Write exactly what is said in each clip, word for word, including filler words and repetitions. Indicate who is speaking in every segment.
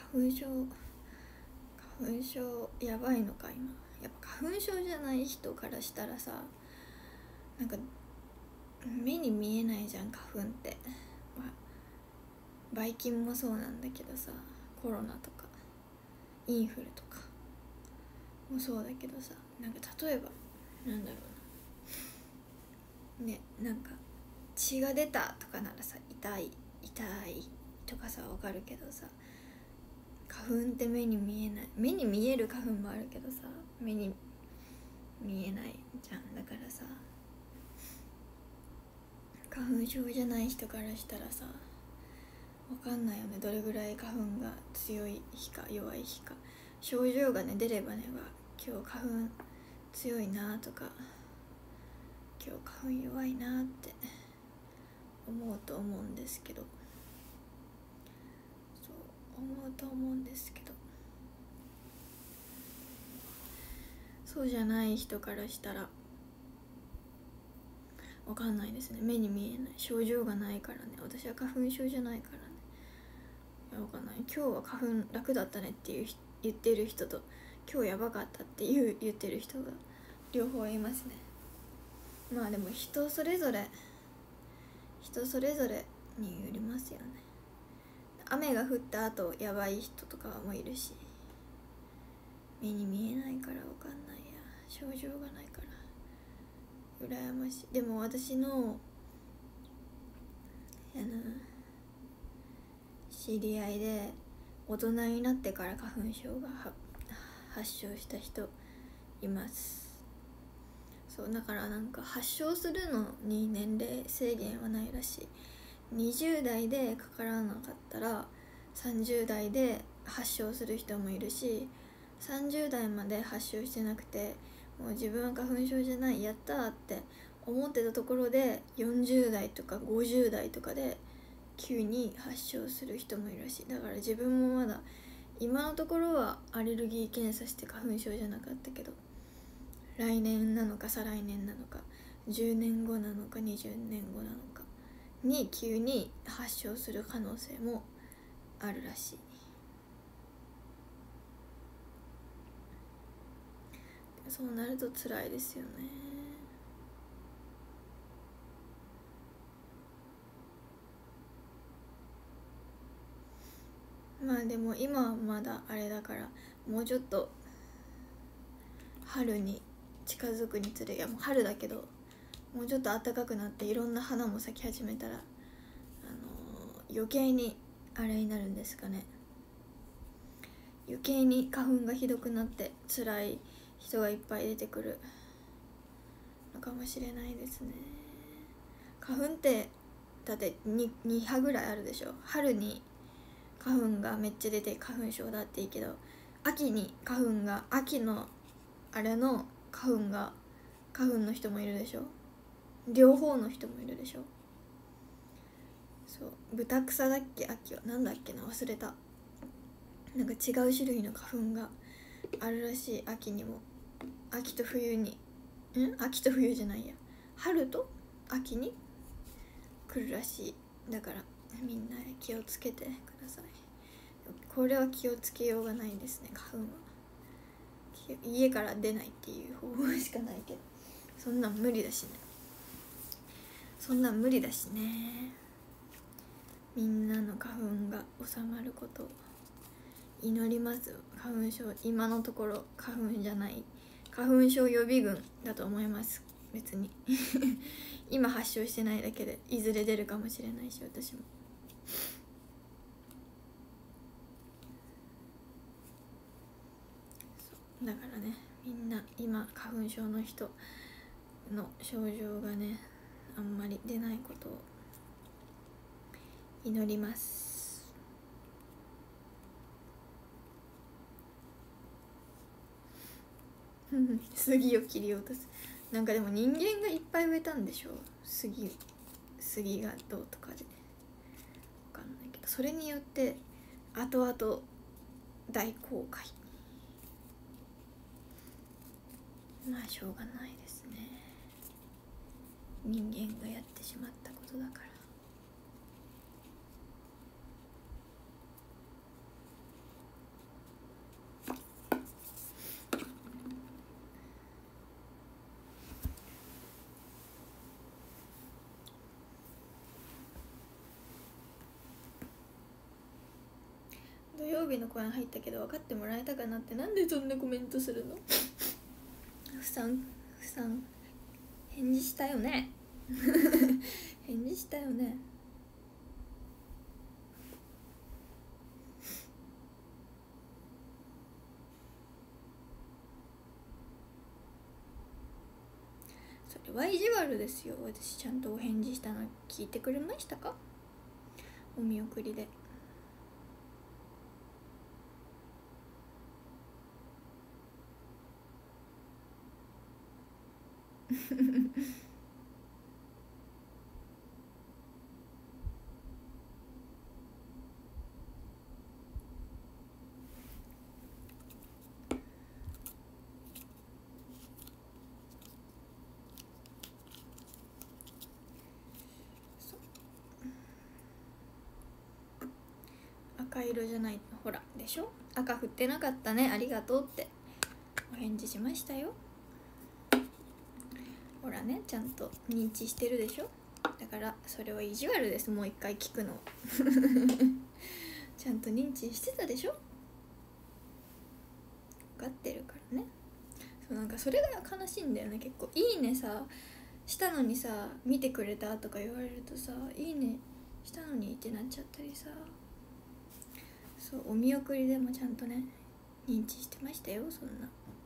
Speaker 1: 花粉症花粉症やばいのか今。やっぱ花粉症じゃない人からしたらさ、なんか目に見えないじゃん花粉って、まあ、ばい菌もそうなんだけどさ、コロナとかインフルとかもそうだけどさ、なんか例えばなんだろうなね、なんか血が出たとかならさ、痛い痛いとかさわかるけどさ、花粉って目に見えない、目に見える花粉もあるけどさ、目に見えないじゃん。だからさ、花粉症じゃない人からしたらさ、わかんないよね、どれぐらい花粉が強い日か弱い日か。症状がね出ればね、は今日花粉強いなとか、今日花粉弱いなって思うと思うんですけど、そう思うと思うんですけどそうじゃない人からしたらわかんないですね。目に見えない、症状がないからね。私は花粉症じゃないからね、わかんない。今日は花粉楽だったねっていう言ってる人と、今日やばかったっていう言ってる人が両方いますね。まあでも人それぞれ人それぞれによりますよね。雨が降った後やばい人とかもいるし、目に見えないからわかんないや、症状がないから羨ましい。でも私のあの知り合いで大人になってから花粉症が発症した人います。そうだからなんか発症するのに年齢制限はないらしい。にじゅう代でかからなかったらさんじゅう代で発症する人もいるし、さんじゅう代まで発症してなくてもう自分は花粉症じゃない、やったーって思ってたところでよんじゅう代とかごじゅう代とかで急に発症する人もいるらしい。だから自分もまだ今のところはアレルギー検査して花粉症じゃなかったけど、来年なのか再来年なのかじゅうねんごなのかにじゅうねんごなのかに急に発症する可能性もあるらしい。そうなると辛いですよね。まあでも今はまだあれだから、もうちょっと春に近づくにつれ、いやもう春だけどもうちょっと暖かくなっていろんな花も咲き始めたら、あのー、余計にあれになるんですかね、余計に花粉がひどくなって辛い人がいっぱい出てくるのかもしれないですね。花粉ってだって 2, に波ぐらいあるでしょ。春に花粉がめっちゃ出て花粉症だっていいけど、秋に花粉が秋のあれの花粉が花粉の人もいるでしょ。両方の人もいるでしょ。そう豚草だっけ、秋はなんだっけな、忘れた。なんか違う種類の花粉があるらしい。秋にも秋と冬にん秋と冬じゃないや春と秋に来るらしい。だからみんな気をつけてください。これは気をつけようがないですね。花粉は家から出ないっていう方法しかないけど、そんなん無理だしねそんなん無理だしね。みんなの花粉が収まることを祈ります。花粉症今のところ花粉じゃない花粉症予備軍だと思います。別に今発症してないだけでいずれ出るかもしれないし、私もそうだからね、みんな今花粉症の人の症状がねあんまり出ないことを祈ります杉を切り落とす。なんかでも人間がいっぱい植えたんでしょ、杉杉がどうとかで分かんないけど、それによって後々大公開。まあしょうがないですね、人間がやってしまったことだから。 土曜日の声入ったけど分かってもらえたかなって。なんでそんなコメントするのふさんふさん返事したよね返事したよね。それは意地悪ですよ。私ちゃんとお返事したの聞いてくれましたか？お見送りで赤色じゃない、ほらでしょ、赤振ってなかったね、ありがとうってお返事しましたよ。ほらね、ちゃんと認知してるでしょ。だからそれは意地悪です。もう一回聞くのちゃんと認知してたでしょ。分かってるからね。そう、なんかそれが悲しいんだよね。結構いいねさしたのにさ、見てくれたとか言われるとさ、いいねしたのにってなっちゃったりさ。そう、お見送りでもちゃんとね認知してましたよ。そんな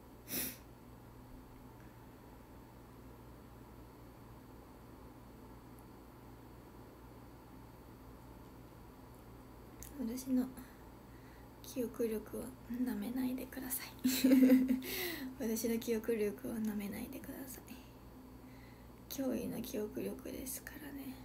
Speaker 1: 私の記憶力はなめないでください私の記憶力はなめないでください。驚異の記憶力ですからね。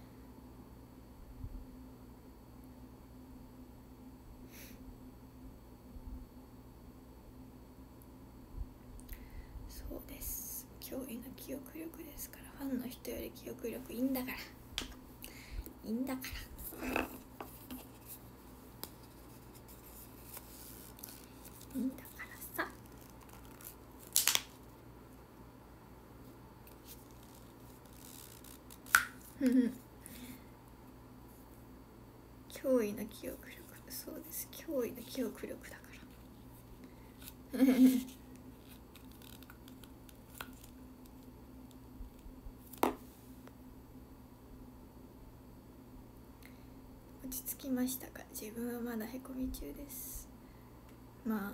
Speaker 1: そうです、驚異の記憶力ですから。ファンの人より記憶力いいんだから、いいんだからいいんだからさ驚異の記憶力、そうです、驚異の記憶力だから落ち着きましたか？自分はまだへこみ中です。まあ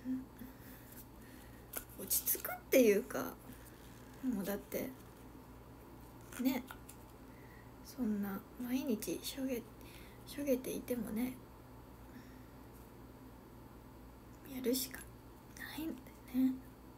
Speaker 1: 落ち着くっていうか、もうだってね、そんな毎日しょげしょげていてもね、やるしかないのでね、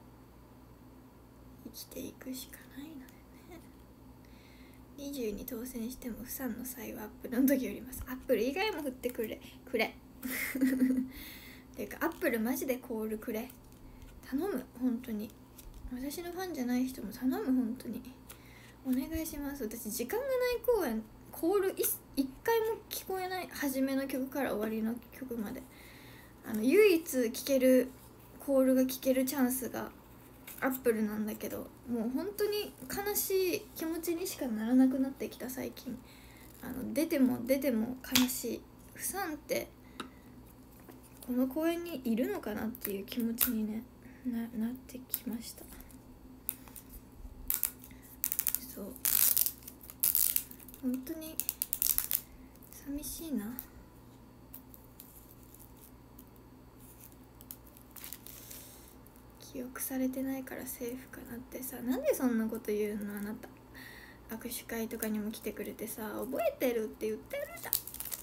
Speaker 1: 生きていくしかないのでね。にじゅうに当選しても不産の際はアップルの時よります。アップル以外も振ってくれくれていうかアップルマジでコールくれ、頼む、本当に。私のファンじゃない人も頼む、本当にお願いします。私時間がない公演コール一回も聞こえない。初めの曲から終わりの曲まで、あの唯一聴けるコールが聴けるチャンスがアップルなんだけど、もう本当に悲しい気持ちにしかならなくなってきた最近。あの出ても出ても悲しい。フサンってこの公園にいるのかなっていう気持ちに、ね、な, なってきました。そう本当に寂しいな。記憶されてないからセーフかなってさ、なんでそんなこと言うのあなた。握手会とかにも来てくれてさ、覚えてるって言ってるじゃ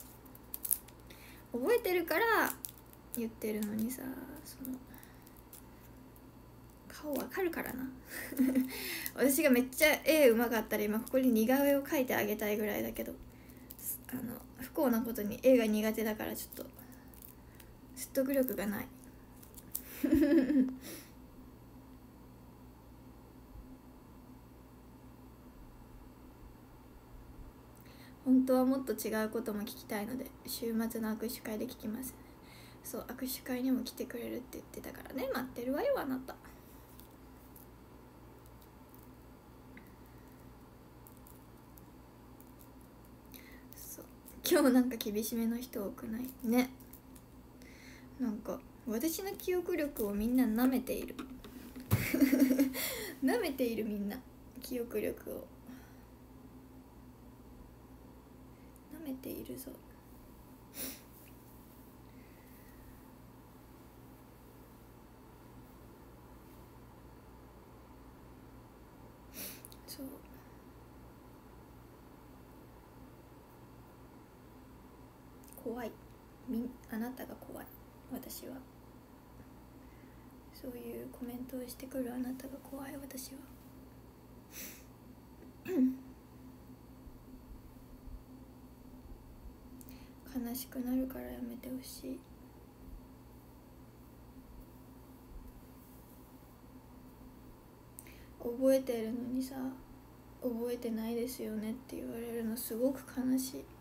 Speaker 1: ん。覚えてるから言ってるのにさ、その顔わかるからな私がめっちゃ絵うまかったら今ここに似顔絵を描いてあげたいぐらいだけど、あの不幸なことに絵が苦手だからちょっと説得力がない本当はもっと違うことも聞きたいので週末の握手会で聞きますね。そう握手会にも来てくれるって言ってたからね、待ってるわよあなた。そう今日なんか厳しめの人多くないね。 なんか私の記憶力をみんな舐めている舐めている、みんな記憶力を舐めているぞ。そう、怖い、みあなたが怖い。私はそういうコメントをしてくるあなたが怖い。私は悲しくなるからやめてほしい。覚えてるのにさ、覚えてないですよねって言われるのすごく悲しい。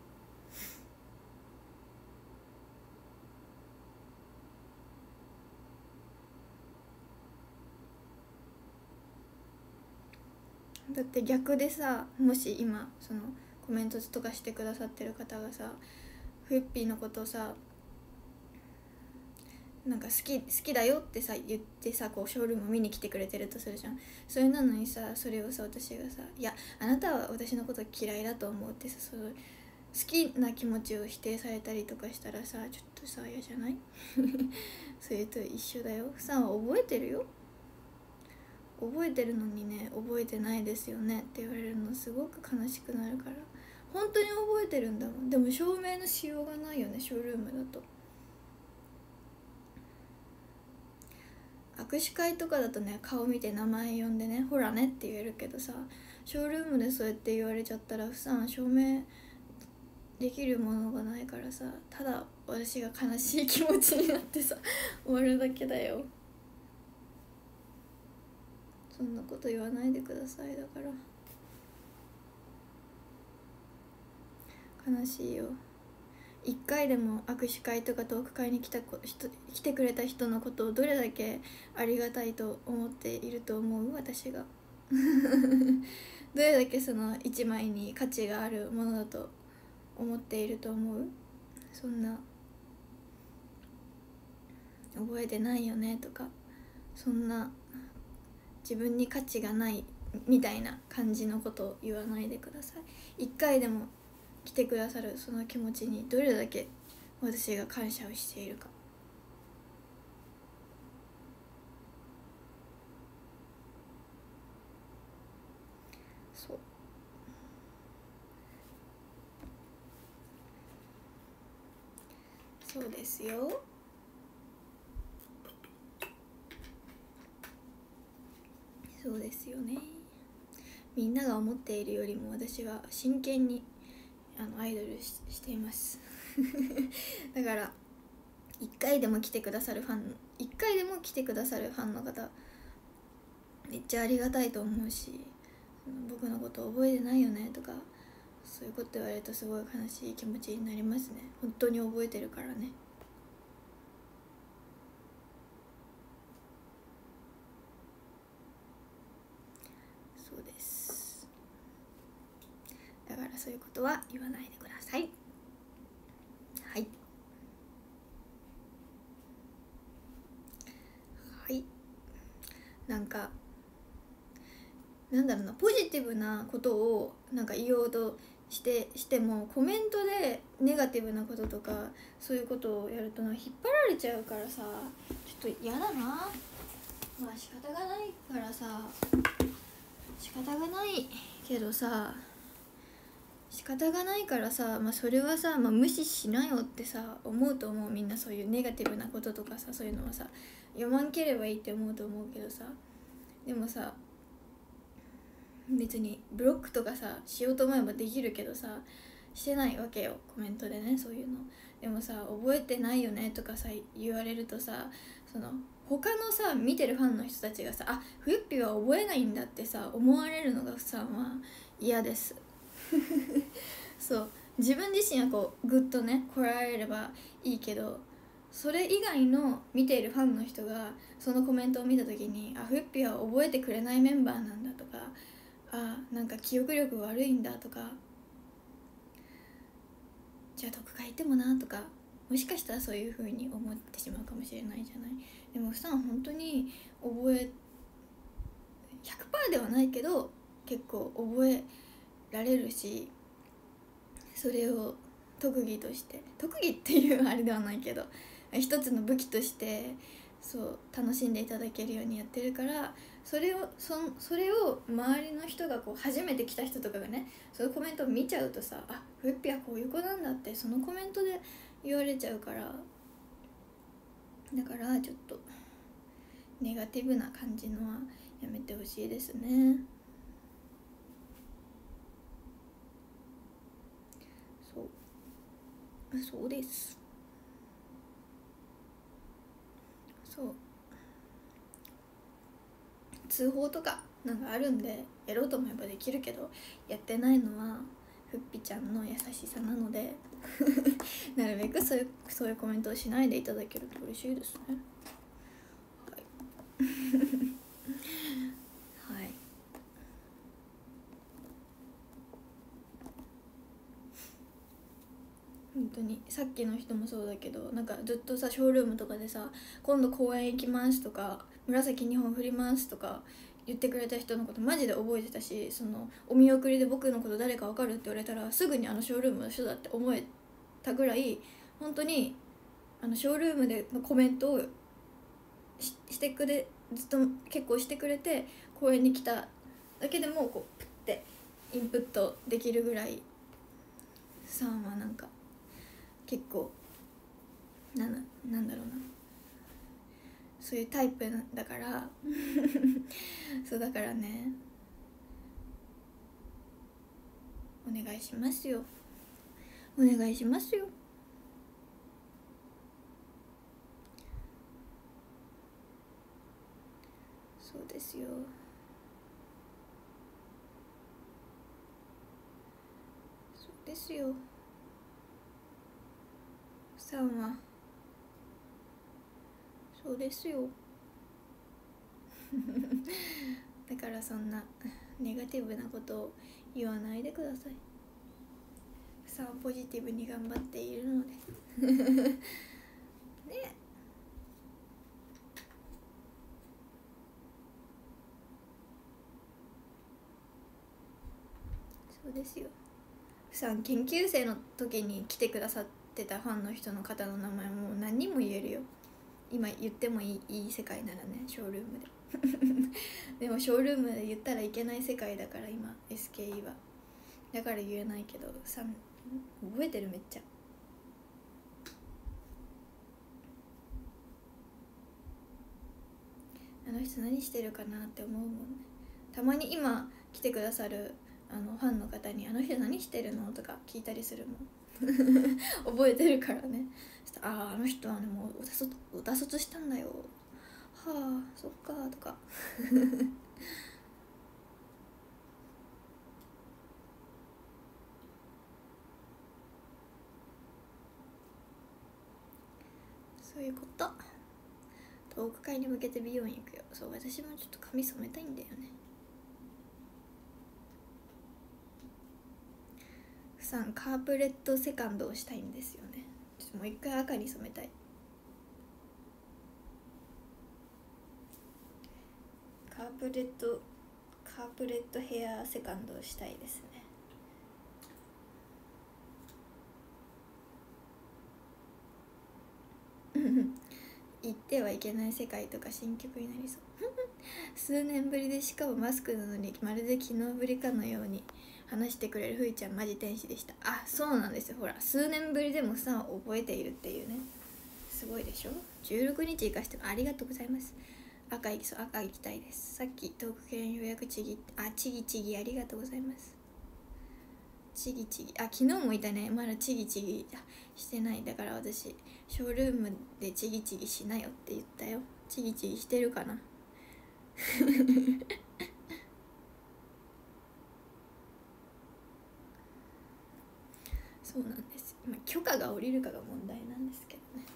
Speaker 1: だって逆でさ、もし今そのコメントとかしてくださってる方がさ、フッピーのことをさ、なんか好き好きだよってさ言ってさ、こうショールーム見に来てくれてるとするじゃん。それなのにさ、それをさ私がさ、いやあなたは私のこと嫌いだと思うってさ、その好きな気持ちを否定されたりとかしたらさ、ちょっとさ嫌じゃないそれと一緒だよ。ふさんは覚えてるよ、覚えてるのにね、覚えてないですよねって言われるのすごく悲しくなるから。本当に覚えてるんだもん。でも証明のしようがないよね、ショールームだと。握手会とかだとね、顔見て名前呼んでね、ほらねって言えるけどさ、ショールームでそうやって言われちゃったら、ふさん証明できるものがないからさ、ただ私が悲しい気持ちになってさ終わるだけだよ。そんなこと言わないでください。だから悲しいよ。一回でも握手会とかトーク会に来た人来てくれた人のことをどれだけありがたいと思っていると思う、私がどれだけその一枚に価値があるものだと思っていると思う。そんな覚えてないよねとか、そんな自分に価値がないみたいな感じのことを言わないでください。一回でも来てくださるその気持ちにどれだけ私が感謝をしているか。そう、そうですよ。そうですよね。みんなが思っているよりも私は真剣にあのアイドル し, していますだから一回でも来てくださるファン一回でも来てくださるファンの方めっちゃありがたいと思うし、僕のこと覚えてないよねとかそういうこと言われるとすごい悲しい気持ちになりますね。本当に覚えてるからね。そうです。だからそういうことは言わないでください。はいはい。なんかなんだろうな、ポジティブなことをなんか言おうとしてしてもコメントでネガティブなこととかそういうことをやると引っ張られちゃうからさ、ちょっと嫌だな。まあ仕方がないからさ、仕方がないけどさ仕方がないからさ、まあ、それはさ、まあ、無視しなよってさ思うと思う。みんなそういうネガティブなこととかさ、そういうのはさ読まんければいいって思うと思うけどさ、でもさ別にブロックとかさしようと思えばできるけどさしてないわけよ、コメントでね、そういうの。でもさ覚えてないよねとかさ言われるとさ、その他のさ見てるファンの人たちがさ、あふゆっぴは覚えないんだってさ思われるのがさ、まあ嫌ですそう、自分自身はこうグッとね来られればいいけど、それ以外の見ているファンの人がそのコメントを見た時に、あふゆっぴは覚えてくれないメンバーなんだとか、あなんか記憶力悪いんだとか、じゃあ特会行ってもなとかもしかしたらそういう風に思ってしまうかもしれないじゃない。でもふさん本当に覚え ひゃくパーセント ではないけど結構覚えられるし、それを特技として特技っていうあれではないけど一つの武器としてそう楽しんでいただけるようにやってるから、それを そ, それを周りの人がこう初めて来た人とかがね、そのコメントを見ちゃうとさ、あフッピはこういう子なんだってそのコメントで言われちゃうから、だからちょっとネガティブな感じのはやめてほしいですね。そうそうです。そう通報とかなんかあるんでやろうと思えばできるけど、やってないのはふっぴちゃんの優しさなのでなるべくそういうそういうコメントをしないでいただけると嬉しいですね。はいはい本当にさっきの人もそうだけど、なんかずっとさショールームとかでさ今度公園行きますとか紫にほん振りますとか言ってくれた人のことマジで覚えてたし、そのお見送りで僕のこと誰か分かるって言われたらすぐにあのショールームの人だって思えたぐらい、本当にあのショールームでのコメントを し, してくれずっと結構してくれて、公園に来ただけでもこうプッてインプットできるぐらいさんはなんか結構な な, なんだろうなそういうタイプだからそうだからねお願いしますよお願いしますよ。そうですよそうですよさんはそうですよだからそんなネガティブなことを言わないでください。さんはポジティブに頑張っているのでね。そうですよ。さん研究生の時に来てくださってたファンの人の方の名前もう何人も言えるよ。今言ってもいい、いい世界ならね、ショールームででもショールームで言ったらいけない世界だから今 エスケーイー はだから言えないけどさん覚えてるめっちゃ。あの人何してるかなって思うもんね。たまに今来てくださるあのファンの方に「あの人何してるの?」とか聞いたりするもん覚えてるからね。あああの人はねもうお脱卒したんだよ、はあそっかとかそういうこと。トーク会に向けて美容院行くよ。そう私もちょっと髪染めたいんだよね。さんカープレットセカンドをしたいんですよね。ちょっともう一回赤に染めたい。カープレットカープレットヘアセカンドをしたいですね。行ってはいけない世界とか新曲になりそう数年ぶりでしかもマスクなのにまるで昨日ぶりかのように話してくれるふいちゃんマジ天使でした。あそうなんですよ。ほら数年ぶりでもさ覚えているっていうね、すごいでしょ。じゅうろくにち行かしてもありがとうございます。赤行きそう赤行きたいです。さっきトーク券予約ちぎあちぎちぎありがとうございます。ちぎちぎあ昨日もいたね。まだちぎちぎしてない。だから私ショールームでちぎちぎしなよって言ったよ。ちぎちぎしてるかなそうなんです。今許可が下りるかが問題なんですけどね。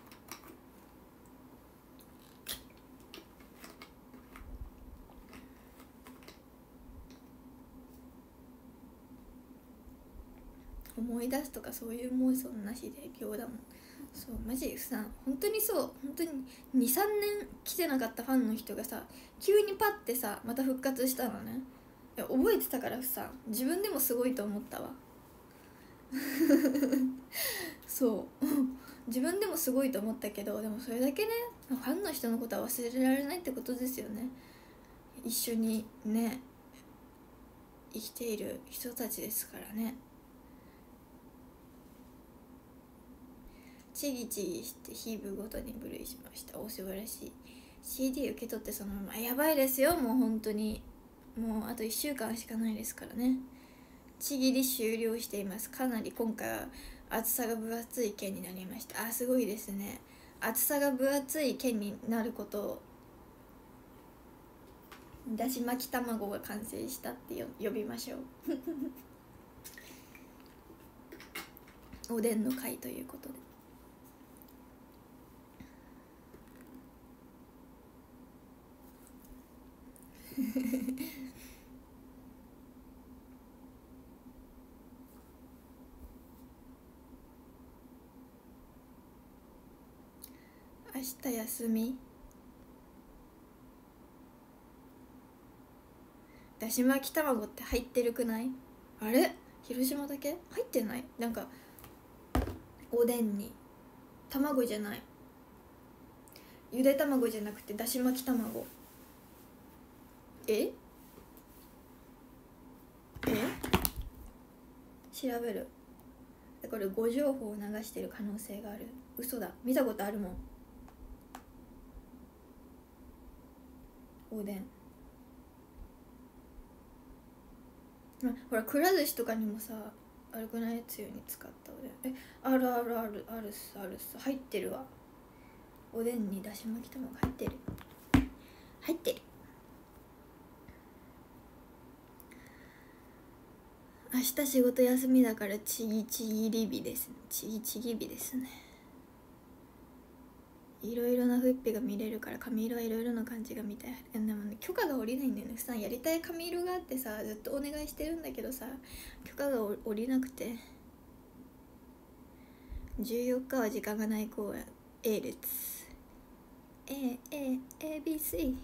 Speaker 1: 思い出すとかそういう妄想なしで今日だもん。 そうマジさ本当にそう本当ににさんねん来てなかったファンの人がさ急にパッてさまた復活したのね。いや覚えてたからさ自分でもすごいと思ったわそう自分でもすごいと思ったけど、でもそれだけねファンの人のことは忘れられないってことですよね。一緒にね生きている人たちですからね。ちぎちぎして日々ごとにブルーしました。お素晴らしい。 シーディー 受け取ってそのままやばいですよ。もう本当にもうあといっしゅうかんしかないですからね。ちぎり終了しています。かなり今回は厚さが分厚い剣になりました。あ、すごいですね。厚さが分厚い剣になることをだし巻き卵が完成したってよ呼びましょうおでんの会ということで明日休み。だし巻き卵って入ってるくない？あれ広島だけ入ってない？なんかおでんに卵じゃない、ゆで卵じゃなくてだし巻き卵。ええ調べる。これ誤情報を流してる可能性がある。嘘だ、見たことあるもん。おでんほらくら寿司とかにもさあるくない？つゆに使ったおでん。えあるあるあるあるっすあるっす入ってるわ。おでんにだし巻き卵入ってる入ってる。明日仕事休みだからちぎちぎり日ですね。ちぎちぎ日ですね。いろいろなフッピが見れるから髪色はいろいろな感じが見たい。でもね許可が下りないんだよね。普段やりたい髪色があってさずっとお願いしてるんだけどさ許可が下りなくて。じゅうよっかは時間がない公演 A 列 AAABC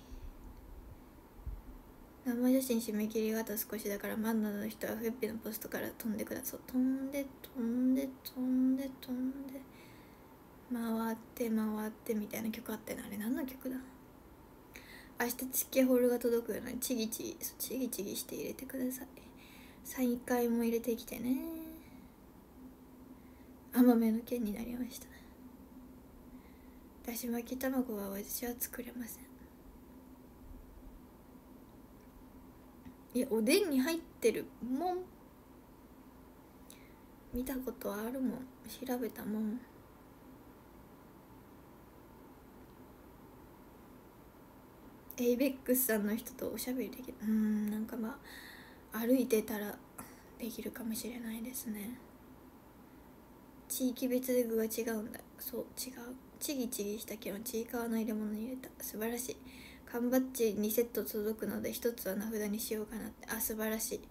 Speaker 1: 生写真締め切りがあと少しだからマンナの人はフッピのポストから飛んでください。飛んで飛んで飛んで飛んで回って回ってみたいな曲あってな。あれ何の曲だ。明日チケホールが届くようなちぎちぎちぎちぎして入れてください。再開も入れてきてね。甘めの剣になりました。だし巻き卵は私は作れません。いやおでんに入ってるもん見たことあるもん調べたもん。エイベックスさんの人とおしゃべりできる。うーんなんかまあ歩いてたらできるかもしれないですね。地域別で具が違うんだ。そう違う。ちぎちぎしたけどちいかわの入れ物に入れた。素晴らしい。缶バッジにセット届くのでひとつは名札にしようかなって。あ素晴らしい。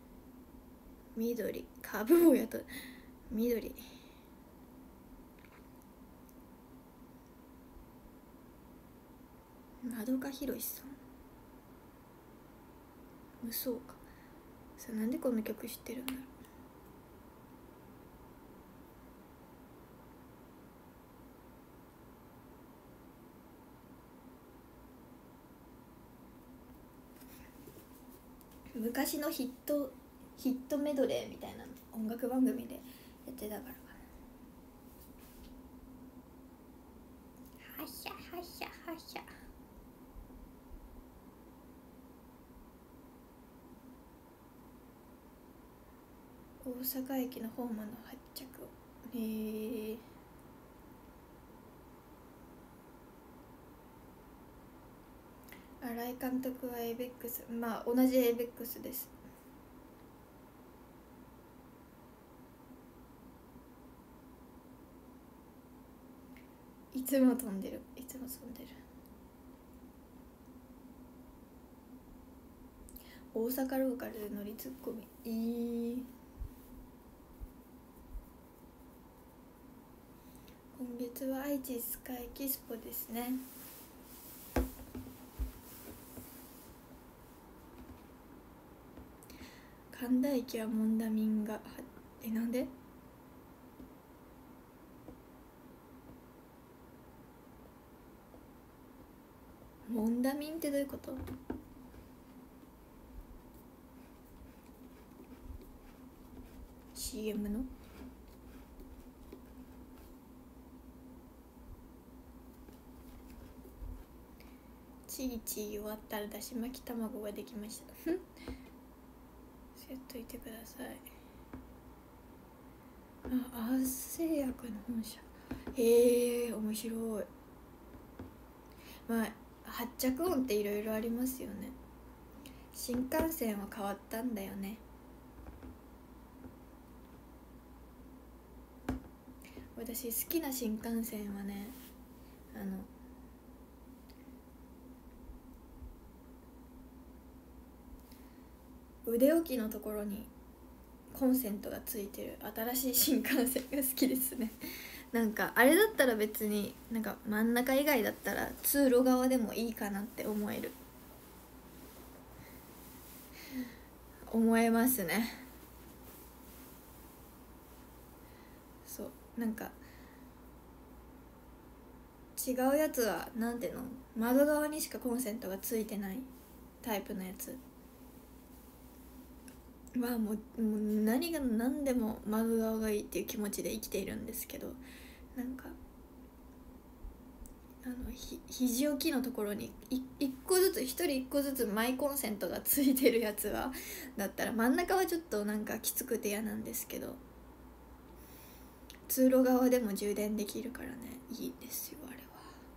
Speaker 1: 緑カブボヤと緑まどかひろしさん無双か。さなんでこの曲知ってるんだろう。昔のヒットヒットメドレーみたいな音楽番組でやってたからかな。はしゃはしゃはしゃ。大阪駅のホームの発着を。へえ。新井監督はエイベックス。まあ同じエイベックスです。いつも飛んでるいつも飛んでる。大阪ローカルで乗りツッコミ。えー、 今月は愛知スカイエキスポですね。神田駅はモンダミンがえなんでモンダミンってどういうこと？ シーエム のチーチー終わったらだし巻き卵ができましたせっといてください。あ、アース製薬の本社。へえ、面白い。まあ発着音っていろいろありますよね。新幹線は変わったんだよね。私好きな新幹線はね、あの腕置きのところにコンセントがついてる新しい新幹線が好きですねなんかあれだったら別になんか真ん中以外だったら通路側でもいいかなって思える思えますね。そうなんか違うやつはなんていうの窓側にしかコンセントがついてないタイプのやつはもう、もう何が何でも窓側がいいっていう気持ちで生きているんですけど、なんかあのひ肘置きのところにい一個ずつ一人一個ずつマイコンセントがついてるやつはだったら真ん中はちょっとなんかきつくて嫌なんですけど、通路側でも充電できるからねいいですよあれは。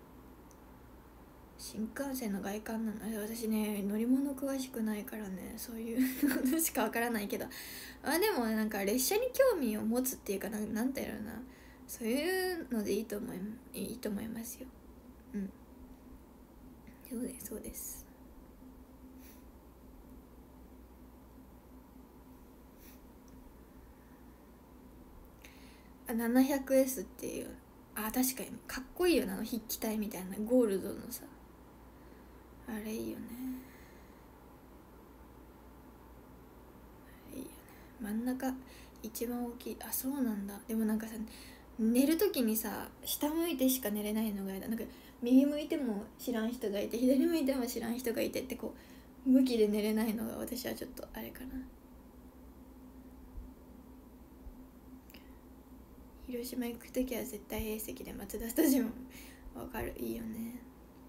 Speaker 1: 新幹線の外観なの私ね乗り物詳しくないからねそういうのしかわからないけど、あでもなんか列車に興味を持つっていうか な, なんていうのなそういうのでいいと思いいいと思いますよ。うんそうですそうです。あ ななひゃくエス っていうあ確かにかっこいいよなあの筆記体みたいなゴールドのさあれいいよねいいよね真ん中一番大きい。あそうなんだ。でもなんかさ寝るときにさ下向いてしか寝れないのが嫌だ。なんか右向いても知らん人がいて左向いても知らん人がいてってこう向きで寝れないのが私はちょっとあれかな。広島行くときは絶対 A 席でマツダスタジアムわかるいいよね。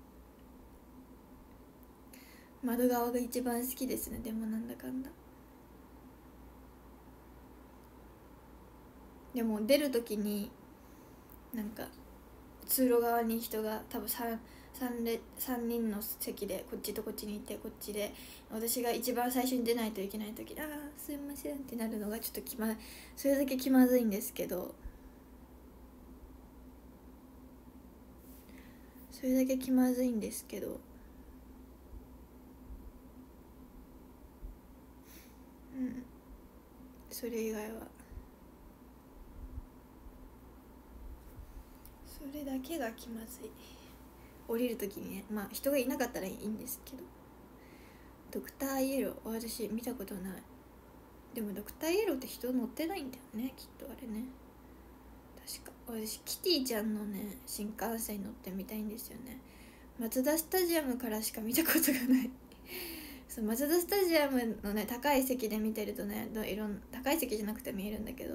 Speaker 1: 窓側が一番好きですね。でもなんだかんだでも出るときになんか通路側に人が多分 3, 3, 列さんにんの席でこっちとこっちにいてこっちで私が一番最初に出ないといけない時ああすいませんってなるのがちょっと気まそれだけ気まずいんですけどそれだけ気まずいんですけどうんそれ以外はそれだけが気まずい。降りるときにねまあ人がいなかったらいいんですけどドクターイエロー私見たことない。でもドクターイエローって人乗ってないんだよねきっとあれね。確か私キティちゃんのね新幹線乗ってみたいんですよね。マツダスタジアムからしか見たことがないそうマツダスタジアムのね高い席で見てるとねいろん高い席じゃなくて見えるんだけど、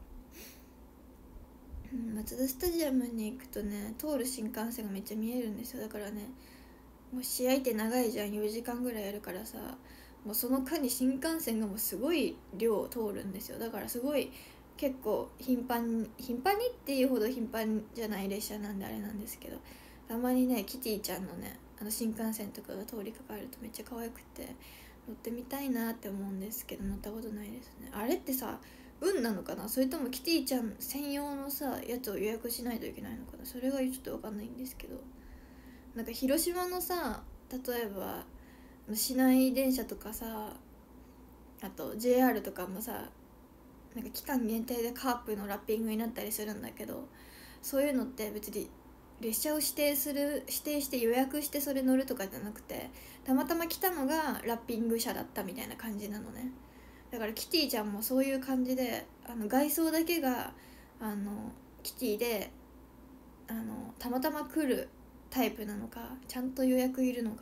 Speaker 1: うん、マツダスタジアムに行くとね通る新幹線がめっちゃ見えるんですよ。だからねもう試合って長いじゃんよじかんぐらいやるからさもうその間に新幹線がもうすごい量通るんですよ。だからすごい結構頻繁に頻繁にっていうほど頻繁じゃない列車なんであれなんですけどたまにねキティちゃんのねあの新幹線とかが通りかかるとめっちゃ可愛くて乗ってみたいなって思うんですけど乗ったことないですね。あれってさ運なのかなそれともキティちゃん専用のさやつを予約しないといけないのかなそれがちょっと分かんないんですけどなんか広島のさ例えば市内電車とかさあと ジェイアール とかもさなんか期間限定でカープのラッピングになったりするんだけどそういうのって別に列車を指定する指定して予約してそれ乗るとかじゃなくて、たまたま来たのがラッピング車だったみたいな感じなのね。だからキティちゃんもそういう感じで、あの外装だけがあのキティで、あのたまたま来るタイプなのか、ちゃんと予約いるのか。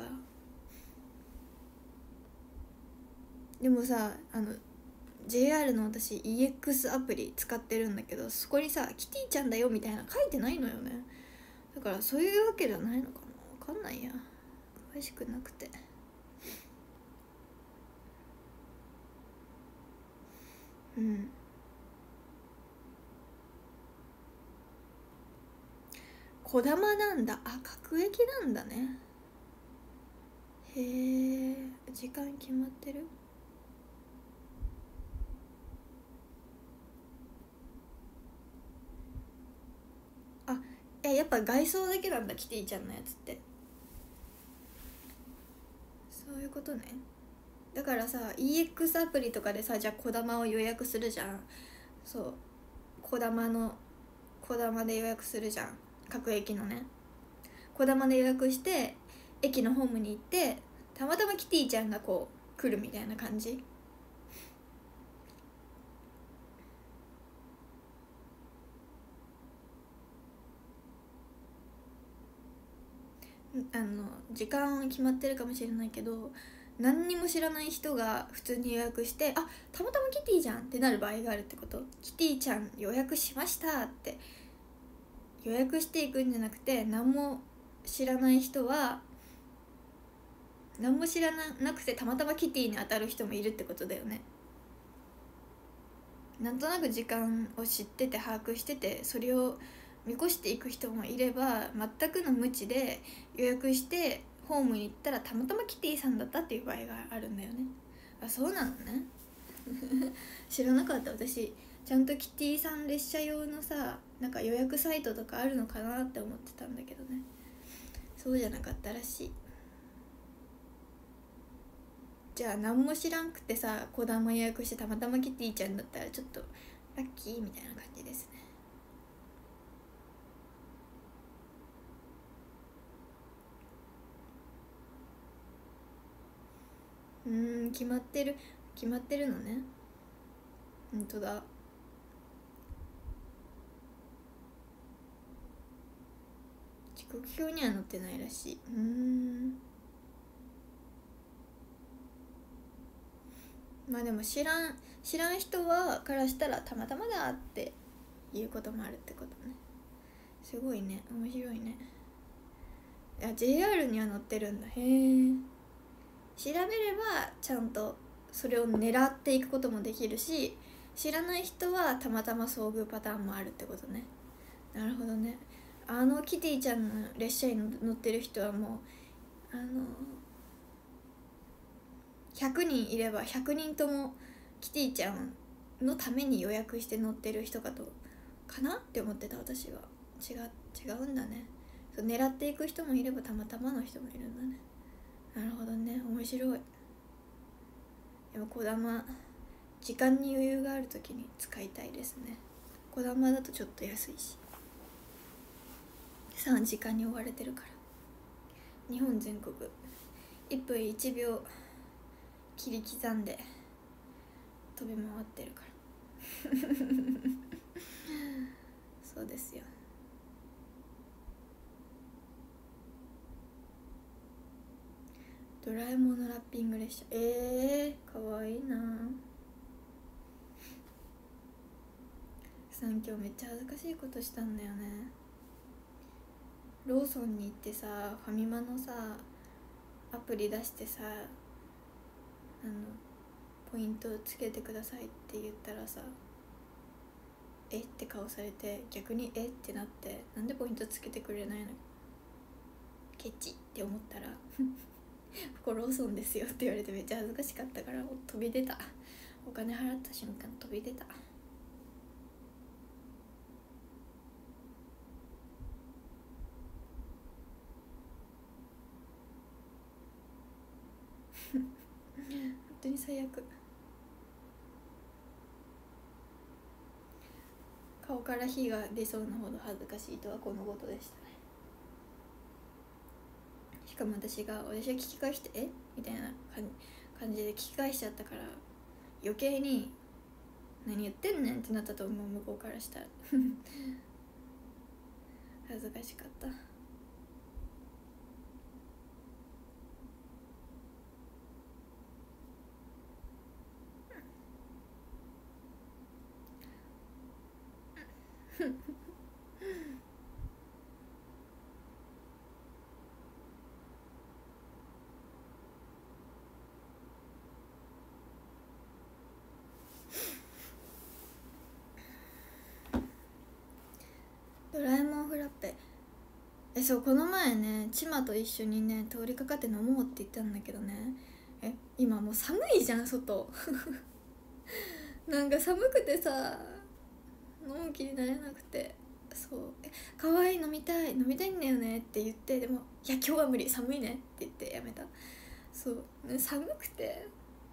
Speaker 1: でもさ、あの ジェイアール の私 イーエックス アプリ使ってるんだけど、そこにさキティちゃんだよみたいな書いてないのよね。だからそういうわけじゃないのかな、分かんないや、詳しくなくて。うん。こだまなんだ。あ、各駅なんだね。へえ。時間決まってる？あ、え、やっぱ外装だけなんだ、キティちゃんのやつって。そういうことね。だからさ イーエックス アプリとかでさ、じゃあこだまを予約するじゃん。そう、こだまのこだまで予約するじゃん、各駅のね。こだまで予約して駅のホームに行って、たまたまキティちゃんがこう来るみたいな感じ。あの時間決まってるかもしれないけど、何にも知らない人が普通に予約して、あ、たまたまキティじゃんってなる場合があるってこと。キティちゃん予約しましたって予約していくんじゃなくて、何も知らない人は何も知らなくてたまたまキティに当たる人もいるってことだよね。なんとなく時間を知ってて把握してて、それを見越していく人もいれば、全くの無知で予約してホームに行ったらたまたまキティさんだったっていう場合があるんだよね。あ、そうなのね。知らなかった。私ちゃんとキティさん列車用のさ、なんか予約サイトとかあるのかなって思ってたんだけどね、そうじゃなかったらしい。じゃあ何も知らんくてさ、こだま予約してたまたまキティちゃんだったらちょっとラッキーみたいな感じですね。うーん、決まってる決まってるのね。ほんとだ。時刻表には載ってないらしい。うーん。まあでも知らん知らん人はからしたらたまたまだっていうこともあるってことね。すごいね、面白いね。いや ジェイアール には載ってるんだ。へえ。調べればちゃんとそれを狙っていくこともできるし、知らない人はたまたま遭遇パターンもあるってことね。なるほどね。あのキティちゃんの列車に乗ってる人はもう、あのひゃくにんいればひゃくにんともキティちゃんのために予約して乗ってる人かとかなって思ってた私は。違う違うんだね。そう、狙っていく人もいればたまたまの人もいるんだね。なるほどね、面白い。でもこだま、時間に余裕があるときに使いたいですね。こだまだとちょっと安いし、さんじかんに追われてるから。日本全国いっぷんいちびょう切り刻んで飛び回ってるからそうですよ。ドラえもんのラッピング列車、えー、かわいいな。さん、今日めっちゃ恥ずかしいことしたんだよね。ローソンに行ってさ、ファミマのさアプリ出してさ、あのポイントつけてくださいって言ったらさ、えって顔されて、逆にえってなって、なんでポイントつけてくれないのケチって思ったらここローソンですよって言われてめっちゃ恥ずかしかったから飛び出た。お金払った瞬間飛び出た本当に最悪。可顔から火が出そうなほど恥ずかしいとはこのことでしたね。しかも私が私は聞き返してえみたいな感じで聞き返しちゃったから余計に何言ってんねんってなったと思う、向こうからしたら恥ずかしかった。ドラえもんフラッペ、えそうこの前ねチマと一緒にね通りかかって飲もうって言ったんだけどね、え今もう寒いじゃん外なんか寒くてさ飲む気になれなくて、そうえ可愛い飲みたい飲みたいんだよねって言って、でもいや今日は無理寒いねって言ってやめた。そう、ね、寒くて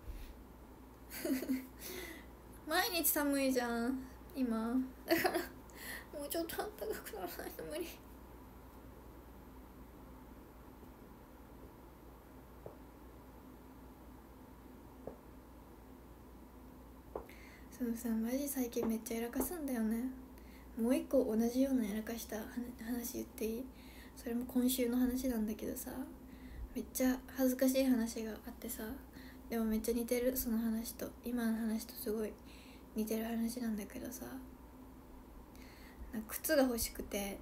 Speaker 1: 毎日寒いじゃん今だからもうちょっとあったかくならないと無理。そのさマジ最近めっちゃやらかすんだよね。もう一個同じようなやらかした話言っていい？それも今週の話なんだけどさ、めっちゃ恥ずかしい話があってさ、でもめっちゃ似てる、その話と今の話とすごい似てる話なんだけどさ、なんか靴が欲しくて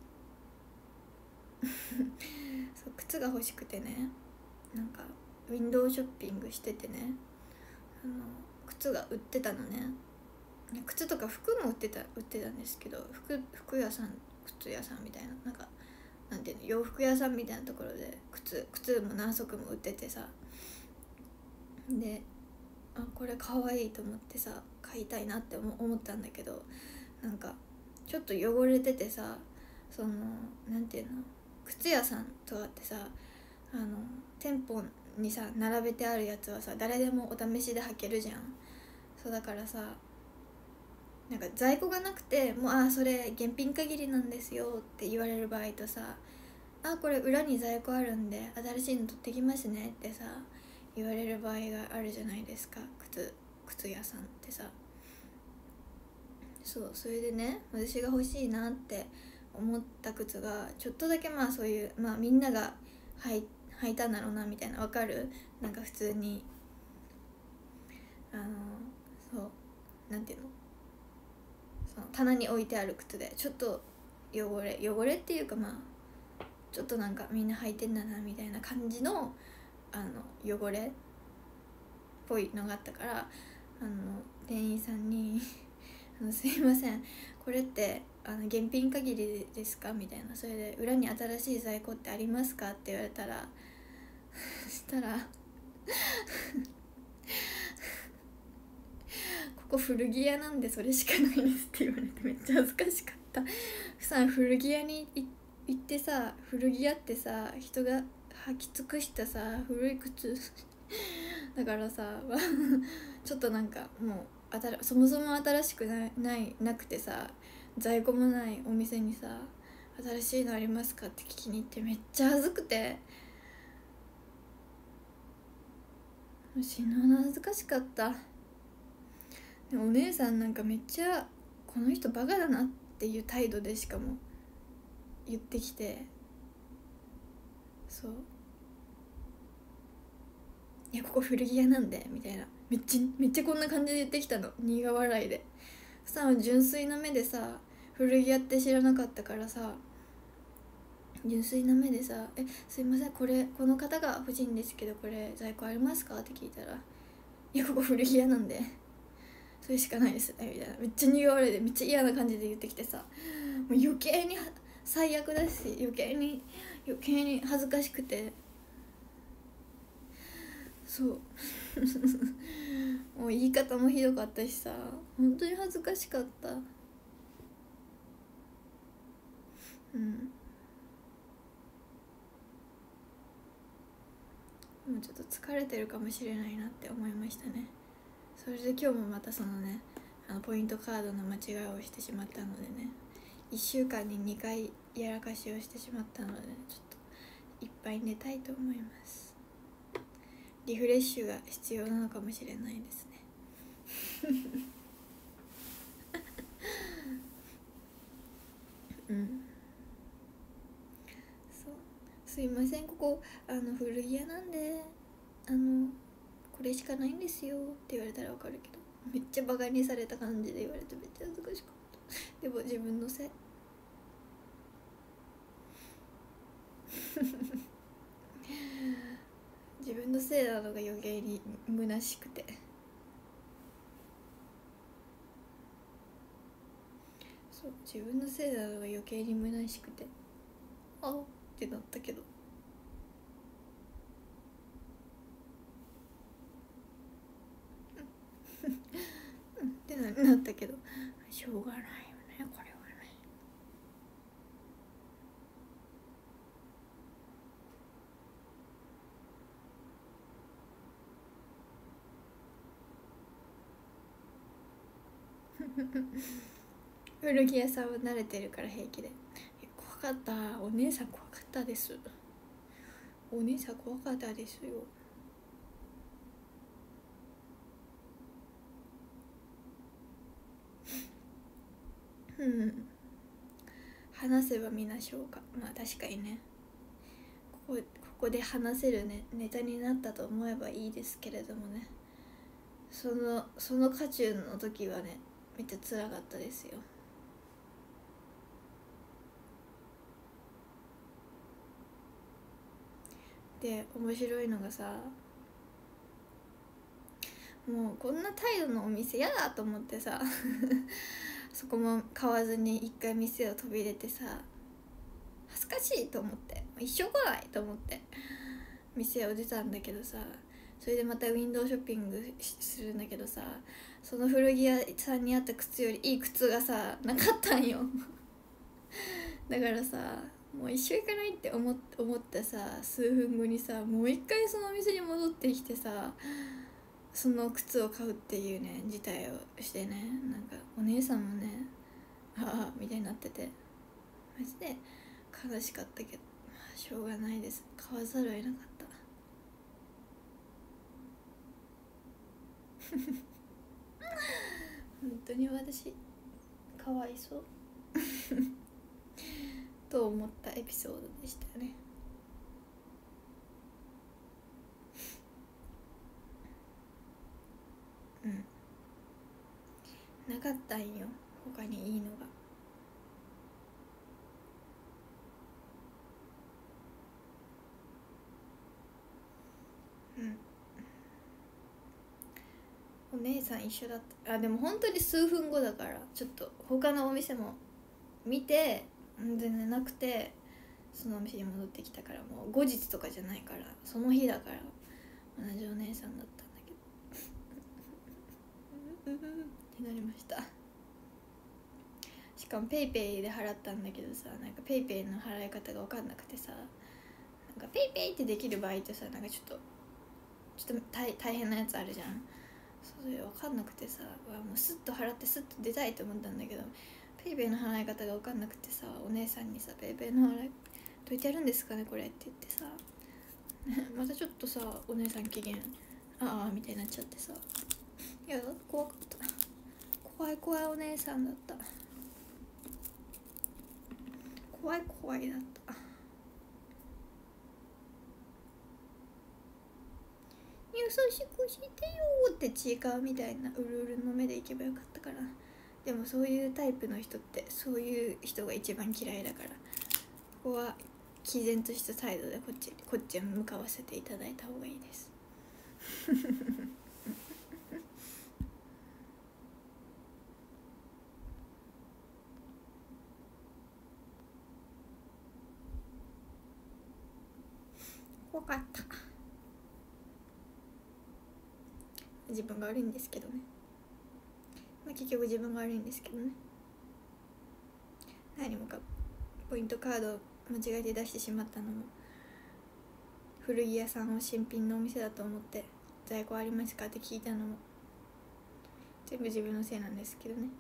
Speaker 1: そう靴が欲しくてね、なんかウィンドウショッピングしててね、あの靴が売ってたのね。靴とか服も売ってた売ってたんですけど、服服屋さん靴屋さんみたいな、なんかなんていうの洋服屋さんみたいなところで靴靴も何足も売っててさ、であこれかわいいと思ってさ買いたいなって思ったんだけど、なんかちょっと汚れててさ、そのなんていうの靴屋さんとかってさ、あの店舗にさ並べてあるやつはさ誰でもお試しで履けるじゃん。そうだからさ、なんか在庫がなくてもうあそれ現品限りなんですよって言われる場合とさ、あこれ裏に在庫あるんで新しいの取ってきますねってさ言われる場合があるじゃないですか、靴靴屋さんってさ。そうそれでね、私が欲しいなって思った靴がちょっとだけまあそういうまあみんなが履い履いたんだろうなみたいな、わかる？なんか普通にあのそうなんていうの、その棚に置いてある靴でちょっと汚れ汚れっていうかまあちょっとなんかみんな履いてんだなみたいな感じのあの汚れっぽいのがあったから、あの店員さんにあのすいませんこれってあの現品限りですかみたいな、それで裏に新しい在庫ってありますかって言われたらそしたらここ古着屋なんでそれしかないですって言われてめっちゃ恥ずかしかった。さ古着屋に行ってさ、古着屋ってさ人が履き尽くしたさ古い靴だからさちょっとなんかもうそもそも新しくないないなくてさ在庫もないお店にさ新しいのありますかって聞きに行ってめっちゃ恥ずくて死ぬほど恥ずかしかった。でもお姉さんなんかめっちゃこの人バカだなっていう態度でしかも言ってきて、そういやここ古着屋なんでみたいな、めっちゃめっちゃこんな感じで言ってきたの、苦笑いで。さあ純粋な目でさ、古着屋って知らなかったからさ純粋な目でさ「えすいませんこれこの方が欲しいんですけどこれ在庫ありますか?」って聞いたら「いやここ古着屋なんでそれしかないですね」みたいなめっちゃ苦笑いでめっちゃ嫌な感じで言ってきてさ、もう余計に最悪だし余計に余計に恥ずかしくて、そうもう言い方もひどかったしさ本当に恥ずかしかった。うんもうちょっと疲れてるかもしれないなって思いましたね。それで今日もまたそのねああのポイントカードの間違いをしてしまったのでね、いっしゅうかんににかいやらかしをしてしまったので、ちょっといっぱい寝たいと思います。リフレッシュが必要なのかもしれないですねうんそう、すいません、ここあの古着屋なんであのこれしかないんですよって言われたらわかるけど、めっちゃバカにされた感じで言われてめっちゃ恥ずかしかったでも自分のせい自分のせいなのが余計に虚しくて、そう自分のせいなのが余計に虚しくて、あってなったけどうんってななったけどしょうがないよね、これはね。古着屋さんは慣れてるから平気で、怖かった、お姉さん怖かったです、お姉さん怖かったですよ。うん話せば皆消化、まあ確かにね、ここここで話せる、ね、ネタになったと思えばいいですけれどもね、そのその渦中の時はねめっちゃ辛かったですよ。で面白いのがさ、もうこんな態度のお店やだと思ってさそこも買わずに一回店を飛び出てさ、恥ずかしいと思って、一生来ないと思って店を出たんだけどさ、それでまたウィンドウショッピングするんだけどさ、その古着屋さんにあった靴よりいい靴がさなかったんよだからさ、もう一生行かないって思っ思ったさ数分後にさ、もう一回そのお店に戻ってきてさ、その靴を買うっていうね事態をしてね、なんかお姉さんもねああみたいになってて、マジで悲しかったけど、まあ、しょうがないです、買わざるを得なかった本当に私かわいそうと思ったエピソードでしたね。うんなかったんよ他にいいのが。うんお姉さん一緒だった。あでも本当に数分後だから、ちょっと他のお店も見て全然なくて、そのお店に戻ってきたから、もう後日とかじゃないからその日だから同じお姉さんだったんだけどってなりました。しかもペイペイで払ったんだけどさ、なんかペイペイの払い方が分かんなくてさ、なんかペイペイってできる場合とさ、なんかちょっとちょっと 大, 大変なやつあるじゃん。それ分かんなくてさ、もうスッと払ってスッと出たいと思ったんだけど、ペイペイの払い方が分かんなくてさ、お姉さんにさペイペイの払いどいてやるんですかねこれって言ってさまたちょっとさお姉さん機嫌ああみたいになっちゃってさ、いや怖かった、怖い怖いお姉さんだった、怖い怖いだった。優しくしてよってちいかわみたいなうるうるの目でいけばよかったから。でもそういうタイプの人ってそういう人が一番嫌いだから、ここは毅然とした態度でこっちこっちを向かわせていただいた方がいいです怖かった、自分が悪いんですけどね、まあ、結局自分が悪いんですけどね。何もかポイントカードを間違えて出してしまったのも、古着屋さんを新品のお店だと思って在庫ありますかって聞いたのも全部自分のせいなんですけどね。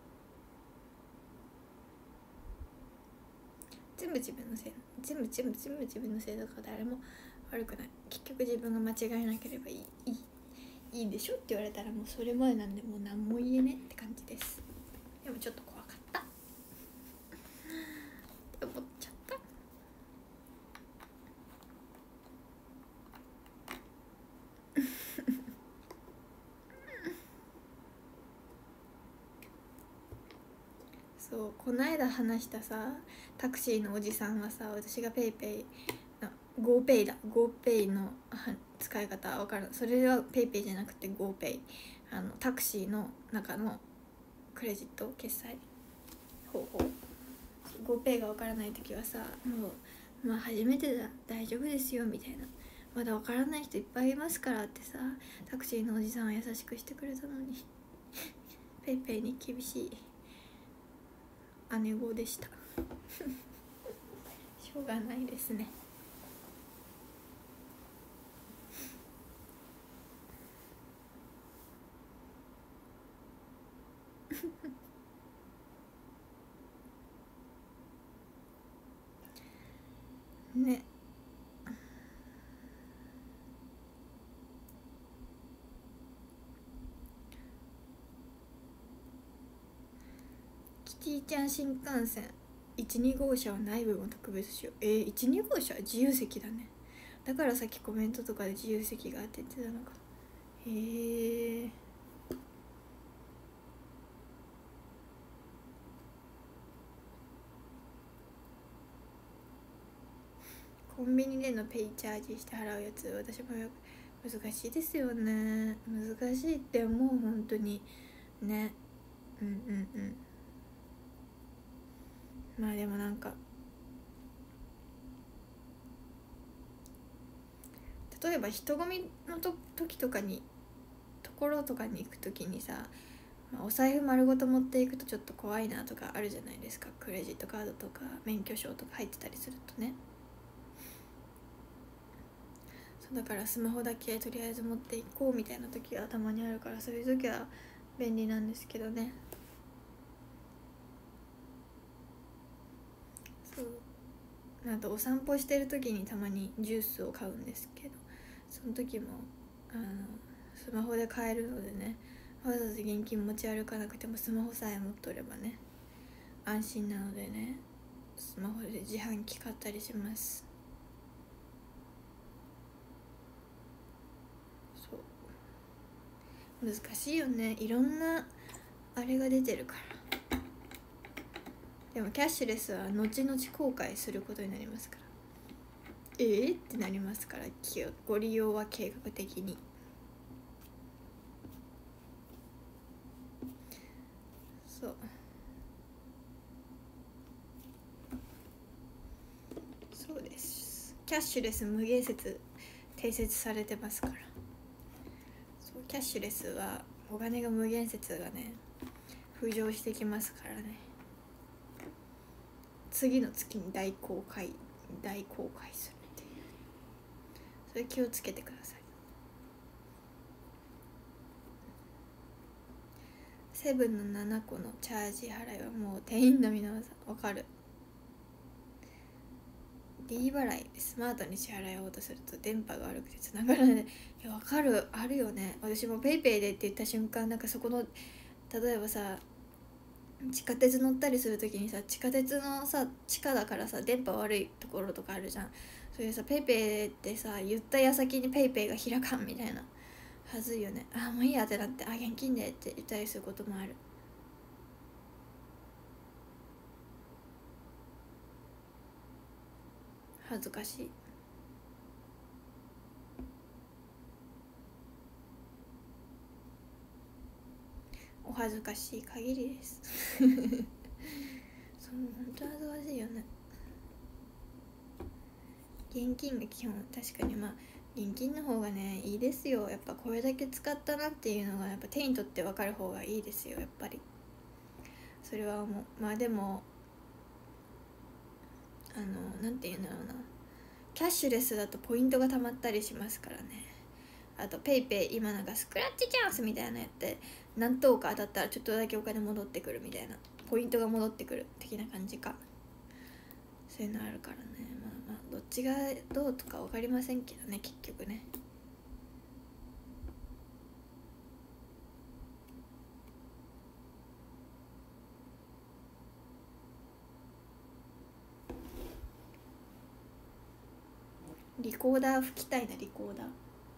Speaker 1: 全部自分のせい、全部全部全部自分のせいだから誰も悪くない。結局自分が間違えなければいいいいいいでしょって言われたらもうそれまでなんでもう何も言えねって感じです。でもちょっと怖かったって思っちゃった。そうこの間話したさタクシーのおじさんはさ、私がペイペイゴーペイだ ゴーペイの使い方わかる。それはペイペイじゃなくてゴーペイ、あのタクシーの中のクレジット決済方法。ゴーペイがわからない時はさ、もうまあ初めてだ大丈夫ですよみたいな、まだわからない人いっぱいいますからってさ、タクシーのおじさんは優しくしてくれたのにペイペイに厳しい姉子でしたしょうがないですねね。キティちゃん新幹線いち、に号車は内部も特別仕様。えー、いち、に号車は自由席だね。だからさっきコメントとかで自由席があって言ってたのか。へえー。コンビニでのペイチャージして払うやつ、私もよく難しいですよね。難しいってもう本当にね。うんうんうん。まあでもなんか例えば人混みのと時とかにところとかに行く時にさ、まあ、お財布丸ごと持っていくとちょっと怖いなとかあるじゃないですか。クレジットカードとか免許証とか入ってたりするとね。だからスマホだけとりあえず持っていこうみたいな時がたまにあるから、そういう時は便利なんですけどね。そう。あとお散歩してる時にたまにジュースを買うんですけど、その時もあのスマホで買えるのでね、わざわざ現金持ち歩かなくてもスマホさえ持っとればね安心なのでね、スマホで自販機買ったりします。難しいよね、いろんなあれが出てるから。でもキャッシュレスは後々後悔することになりますから、えー、ってなりますから、ご利用は計画的に。そうそうです。キャッシュレス無限説定説されてますから。そうキャッシュレスはお金が無限説がね浮上してきますからね。次の月に大公開大公開するっていう、それ気をつけてください。セブンのななこのチャージ払いはもう店員の皆さんわかる。 D 払いスマートに支払いをとすると電波が悪くて繋がらない。いやわかる、あるよね。私も PayPay でって言った瞬間、なんかそこの例えばさ地下鉄乗ったりするときにさ、地下鉄のさ地下だからさ電波悪いところとかあるじゃん。それでさ PayPay ってさ言った矢先に PayPay が開かんみたいな、はずいよね。あもういいやってなって、あ現金でって言ったりすることもある。恥ずかしい。お恥ずかしい限りですそう本当恥ずかしいよね。現金が基本、確かにまあ現金の方がねいいですよ。やっぱこれだけ使ったなっていうのがやっぱ手に取って分かる方がいいですよ、やっぱり。それはもうまあでもあのなんていうんだろうな、キャッシュレスだとポイントがたまったりしますからね。 あとペイペイ今なんかスクラッチチャンスみたいなやって何等か当たったらちょっとだけお金戻ってくるみたいな、ポイントが戻ってくる的な感じか。そういうのあるからね。まあまあどっちがどうとか分かりませんけどね、結局ね。リコーダー吹きたいな、リコーダ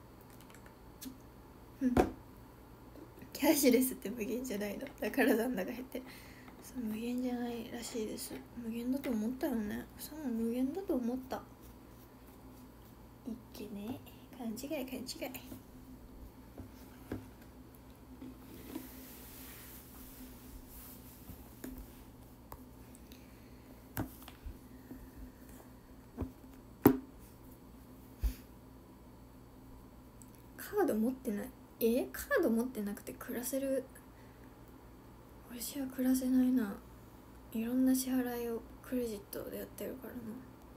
Speaker 1: ーキャッシュレスって無限じゃないの、だから残高減ってる。そう無限じゃないらしいです。無限だと思ったよね。そう無限だと思った。いっけね、勘違い勘違い。カード持ってない。えカード持ってなくて暮らせる？私は暮らせないな。いろんな支払いをクレジットでやってるからな。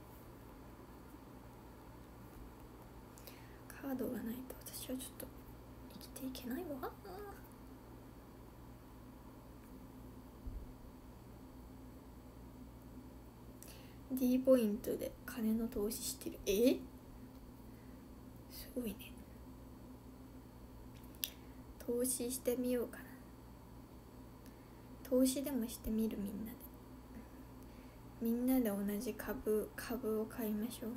Speaker 1: カードがないと私はちょっと生きていけないわ。D ポイントで金の投資してる。えすごいね。投資してみようかな。投資でもしてみる。みんなでみんなで同じ株株を買いましょう。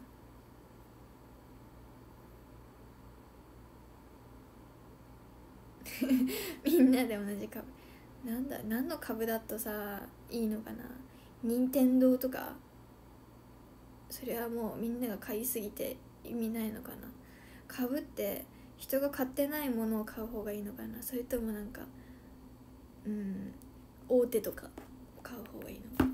Speaker 1: みんなで同じ株。なんだ何の株だとさいいのかな。任天堂とか。それはもうみんなが買いすぎて意味ないのかな。株って人が買ってないものを買う方がいいのかな、それともなんかうん大手とか買う方がいいのか。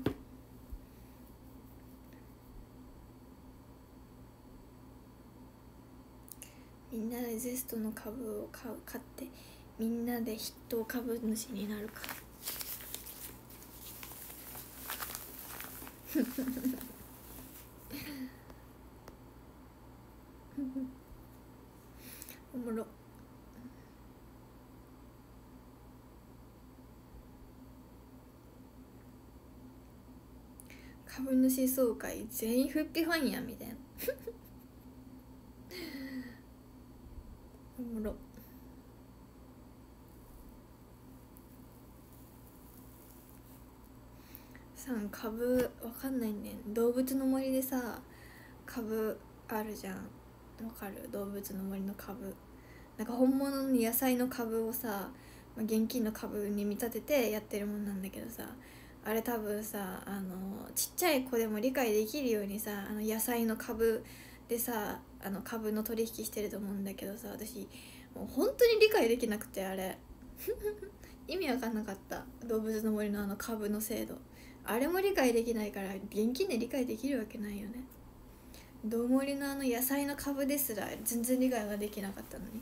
Speaker 1: みんなでゼストの株を買う買ってみんなで筆頭株主になるか。おもろ。株主総会全員復帰ファンやみたいな。おもろ。さん株わかんないね。動物の森でさ株あるじゃん。わかる？動物の森の株なんか本物の野菜の株をさ、まあ、現金の株に見立ててやってるもんなんだけどさ、あれ多分さあのちっちゃい子でも理解できるようにさあの野菜の株でさあの株の取引してると思うんだけどさ、私もう本当に理解できなくてあれ意味わかんなかった。動物の森のあの株の制度あれも理解できないから現金で理解できるわけないよね。どうもりのあの野菜の株ですら全然理解ができなかったのに。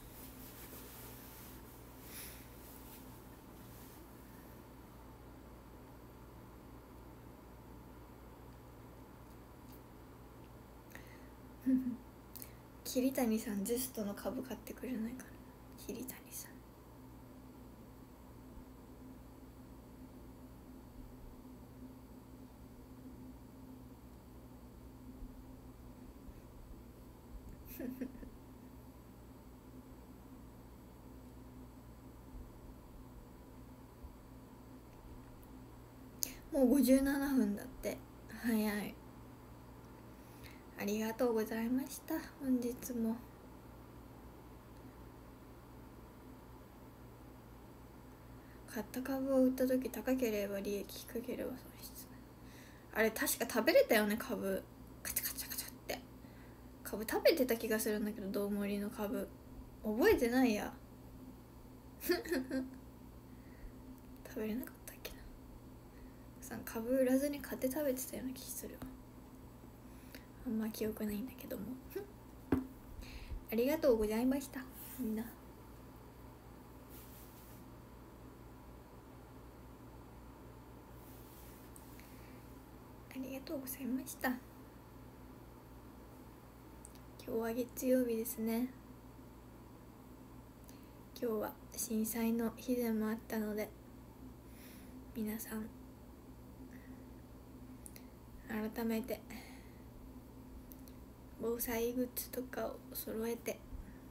Speaker 1: 桐谷さんゼストの株買ってくれないかな。桐谷さんもうごじゅうななふんだって。早い。ありがとうございました。本日も買った株を売った時高ければ利益低ければ損失。あれ確か食べれたよね。株カチャカチャカチャって株食べてた気がするんだけど、どうもりの株覚えてないや。食べれなかったっけな。さん株売らずに買って食べてたような気するわ。あんま記憶ないんだけどもありがとうございました。みんなありがとうございました。今日は月曜日ですね。 今日は震災の日でもあったので、皆さん改めて防災グッズとかを揃えて、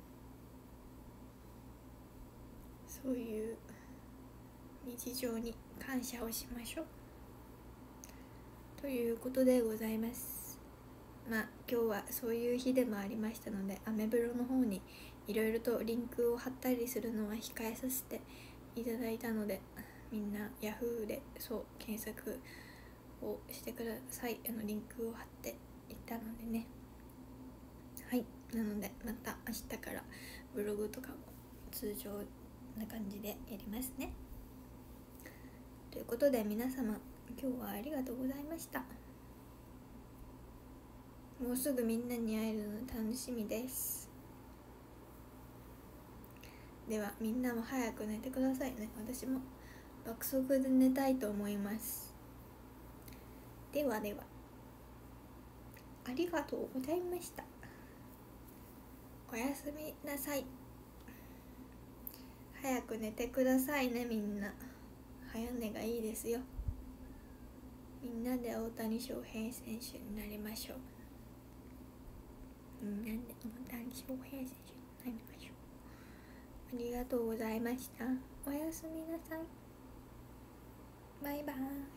Speaker 1: そういう日常に感謝をしましょうということでございます。まあ今日はそういう日でもありましたので、アメブロの方にいろいろとリンクを貼ったりするのは控えさせていただいたので、みんなヤフーでそう検索をしてください。あのリンクを貼っていったのでね。はい、なのでまた明日からブログとかも通常な感じでやりますね。ということで皆様、今日はありがとうございました。もうすぐみんなに会えるの楽しみです。ではみんなも早く寝てくださいね。私も爆速で寝たいと思います。ではでは、ありがとうございました。おやすみなさい。早く寝てくださいね、みんな。早寝がいいですよ。みんなで大谷翔平選手になりましょう。みんなで大谷翔平選手になりましょう。ありがとうございました。おやすみなさい。バイバーイ。